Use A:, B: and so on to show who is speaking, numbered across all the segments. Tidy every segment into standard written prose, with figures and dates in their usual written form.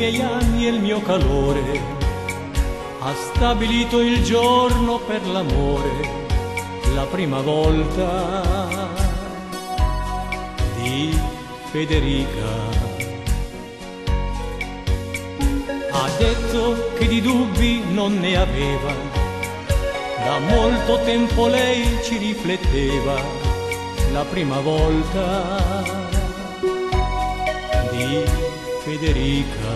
A: miei anni e il mio calore, ha stabilito il giorno per l'amore, la prima volta di Federica. Ha detto che di dubbi non ne aveva, da molto tempo lei ci rifletteva, la prima volta di Federica.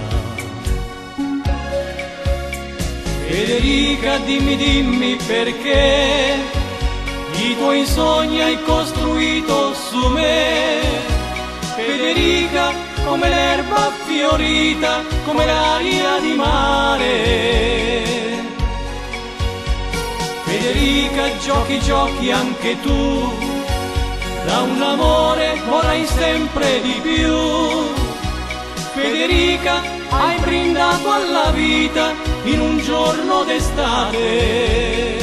A: Federica, dimmi perché i tuoi sogni hai costruito su me. Federica, come l'erba fiorita, come l'aria di mare. Federica, giochi anche tu, da un amore vorrai sempre di più. Federica, hai brindato alla vita in un giorno d'estate.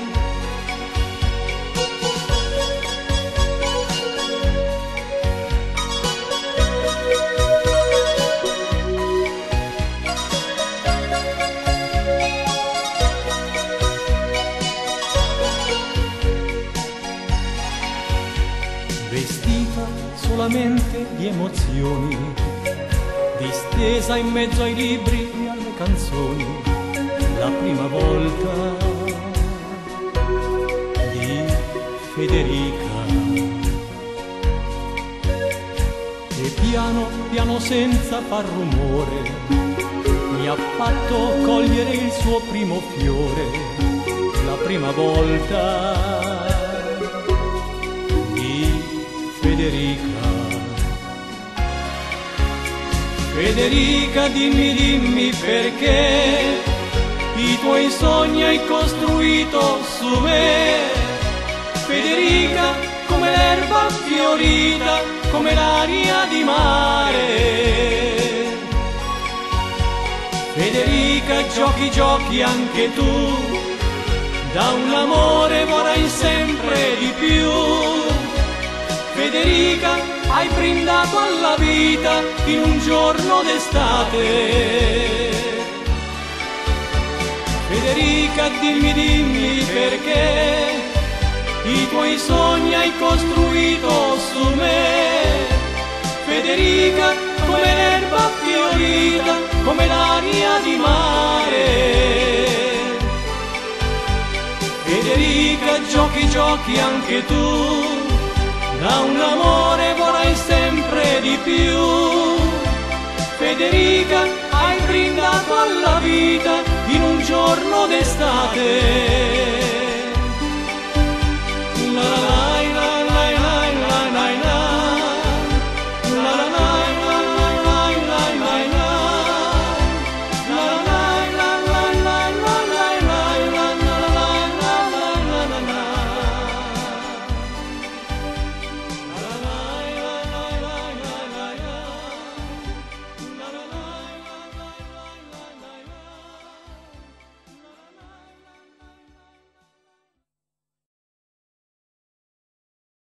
A: Vestita solamente di emozioni, distesa in mezzo ai libri e alle canzoni, la prima volta di Federica. E piano piano senza far rumore mi ha fatto cogliere il suo primo fiore, la prima volta Federica. Federica, dimmi perché i tuoi sogni hai costruito su me. Federica, come l'erba fiorita, come l'aria di mare. Federica, giochi anche tu, da un amore vorrai sempre di più. Federica, hai brindato alla vita in un giorno d'estate. Federica, dimmi perché i tuoi sogni hai costruito su me. Federica, come l'erba fiorita, come l'aria di mare. Federica, giochi anche tu, da un amore vorrai sempre di più. Federica, hai brindato alla vita in un giorno d'estate.